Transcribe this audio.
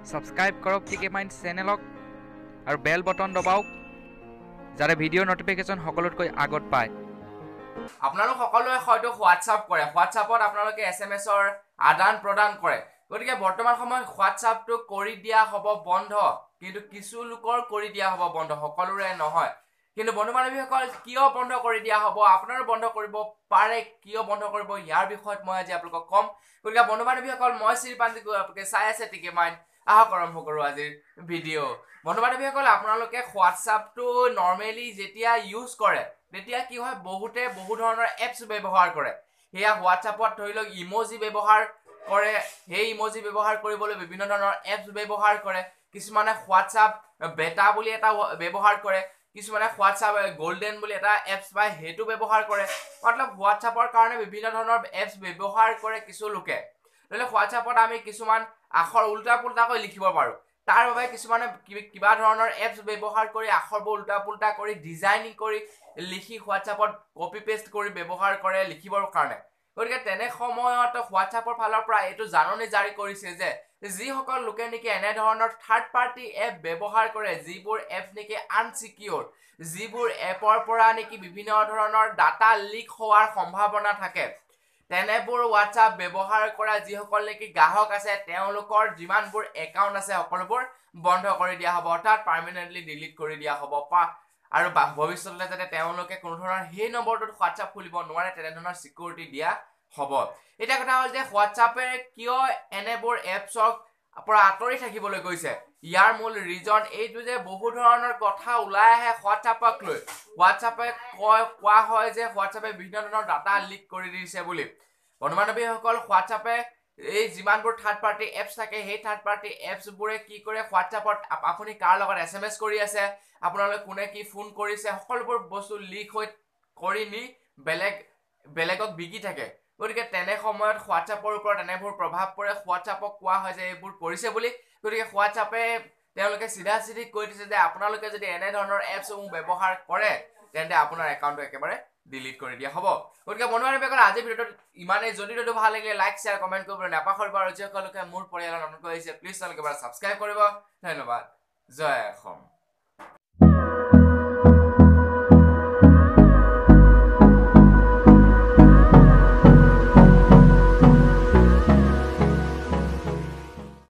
Subscribe কৰক Tkmind চেনেলক আৰু বেল button দবাওক যাতে ভিডিঅ নটিফিকেশন সকলোতকৈ আগত পায়। আপোনালোক সকলোৱে হয়তো হোৱাটছআপ কৰে, হোৱাটছআপত আপোনালোকে এছএমএছৰ আদান প্ৰদান কৰে। গতিকে বৰ্তমান সময়ত হোৱাটছআপটো কৰি দিয়া হ'ব বন্ধ, কিন্তু কিছু লোকৰ কৰি দিয়া হ'ব বন্ধ, সকলোৰে নহয়। কিন্তু বন্ধু বান্ধৱীসকল কিয় বন্ধ কৰি দিয়া হ'ব, আপোনাৰো বন্ধ কৰিব পাৰে, কিয় বন্ধ কৰিব ইয়াৰ বিষয়ত মই আজি আপোনালোকক ক'ম। গতিকে বন্ধু বান্ধৱীসকল মই শ্ৰীপাঞ্জি আপোনালোকে চাই আছে Tkmind, আহক আৰম্ভ কৰোঁ আজিৰ ভিডিঅ'। বন্ধু বান্ধৱীসকল আপোনালোকে হোৱাটছআপটো নৰ্মেলি যেতিয়া ইউজ কৰে তেতিয়া কি হয়, বহুতে বহু ধৰণৰ এপছ ব্যৱহাৰ কৰে। সেয়া হোৱাটছআপত ধৰি লওক ইমোজি ব্যৱহাৰ কৰে, সেই ইমোজি ব্যৱহাৰ কৰিবলৈ বিভিন্ন ধৰণৰ এপছ ব্যৱহাৰ কৰে। কিছুমানে হোৱাটছআপ বেটা বুলি এটা ব্যৱহাৰ কৰে, কিছুমানে হোৱাটছআপ গোল্ডেন বুলি এটা এপছ পায় সেইটো ব্যৱহাৰ কৰে। মতলব হোৱাটছআপৰ কাৰণে বিভিন্ন ধৰণৰ এপছ ব্যৱহাৰ কৰে কিছু লোকে। ধৰি লওক হোৱাটছআপত আমি কিছুমান আখৰ উল্টা পুল্টাকৈ লিখিব পাৰোঁ, তাৰ বাবে কিছুমানে কিবা ধৰণৰ এপছ ব্যৱহাৰ কৰি আখৰবোৰ উল্টা পুল্টা কৰি ডিজাইনিং কৰি লিখি হোৱাটছআপত কপি পেষ্ট কৰি ব্যৱহাৰ কৰে লিখিবৰ কাৰণে। গতিকে তেনে সময়ত হোৱাটছআপৰ ফালৰ পৰা এইটো জাননী জাৰি কৰিছে যে যিসকল লোকে নেকি এনেধৰণৰ থাৰ্ড পাৰ্টি এপ ব্যৱহাৰ কৰে, যিবোৰ এপ নেকি আনচিকিউৰ, যিবোৰ এপৰ পৰা নেকি বিভিন্ন ধৰণৰ ডাটা লিক হোৱাৰ সম্ভাৱনা থাকে, তেনেবোৰ হোৱাটছআপ ব্যৱহাৰ কৰা যিসকল নেকি গ্ৰাহক আছে তেওঁলোকৰ যিমানবোৰ একাউণ্ট আছে সকলোবোৰ বন্ধ কৰি দিয়া হ'ব, অৰ্থাৎ পাৰ্মানেণ্টলি ডিলিট কৰি দিয়া হ'ব। আৰু ভৱিষ্যতলৈ যাতে তেওঁলোকে কোনো ধৰণৰ সেই নম্বৰটোত হোৱাটছআপ খুলিব নোৱাৰে তেনেধৰণৰ চিকিউৰিটি দিয়া হ'ব। এতিয়া কথা হ'ল যে হোৱাটছআপে কিয় এনেবোৰ এপছক পৰা আঁতৰি থাকিবলৈ কৈছে। ইয়াৰ মূল ৰিজন এইটো যে বহু ধৰণৰ কথা ওলাই আহে হোৱাটছআপক লৈ। হোৱাটছআপে কোৱা হয় যে হোৱাটছআপে বিভিন্ন ধৰণৰ ডাটা লিক কৰি দিছে বুলি। বন্ধু বান্ধৱীসকল হোৱাটছআপে এই যিমানবোৰ থাৰ্ড পাৰ্টি এপছ থাকে সেই থাৰ্ড পাৰ্টি এপছবোৰে কি কৰে, হোৱাটছআপত আপুনি কাৰ লগত এছএমএছ কৰি আছে, আপোনালোকে কোনে কি ফোন কৰিছে, সকলোবোৰ বস্তু লিক হৈ কৰি নি বেলেগক বিকি থাকে। গতিকে তেনে সময়ত হোৱাটছআপৰ ওপৰত এনেবোৰ প্ৰভাৱ পৰে। হোৱাটছআপক কোৱা হয় যে এইবোৰ কৰিছে বুলি। গতিকে হোৱাটছআপে তেওঁলোকে চিধা চিধি কৈ দিছে যে আপোনালোকে যদি এনেধৰণৰ এপছসমূহ ব্যৱহাৰ কৰে তেন্তে আপোনাৰ একাউণ্টটো একেবাৰে ডিলিট কৰি দিয়া হ'ব। গতিকে বন্ধু বান্ধৱীসকল আজিৰ ভিডিঅ'টোত ইমানেই। যদি ভাল লাগিলে লাইক শ্বেয়াৰ কমেণ্ট কৰিবলৈ নাপাহৰিব, আৰু যিসকলোকে মোৰ পৰিয়ালৰ নতুনকৈ আহিছে প্লিজ তেওঁলোকে ছাবস্ক্ৰাইব কৰিব। ধন্যবাদ। জয় অসম।